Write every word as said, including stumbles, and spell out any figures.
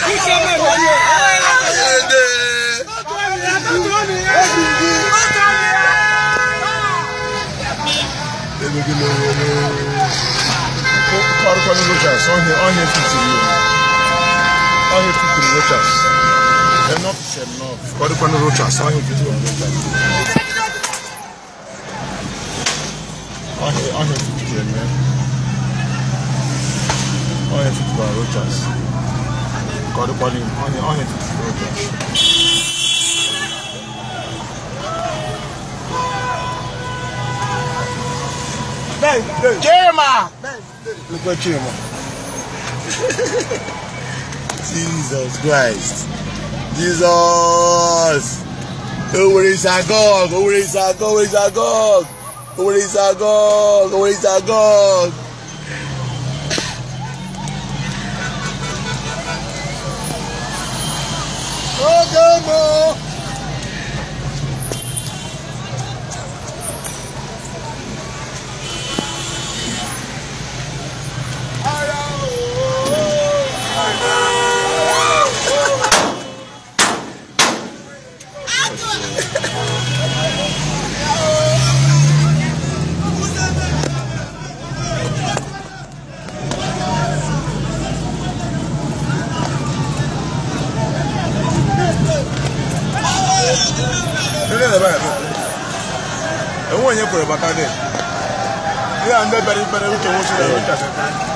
Rochas, on here, on here fifty on here fifty Rochas. Enough is enough. Cordovan Rochas, on here fifty Rochas. On here, on here fifty, man. On here fifty Rochas. Cordovan, on here, on here fifty Rochas. Chema! Look at Chema. Jesus Christ. Jesus. Where is Agog? Where is Agog? Where is Agog? Where is Agog? Where is Agog? Oh, come on. I want you for a back there. Yeah, I'm very, very, very, very, very, very,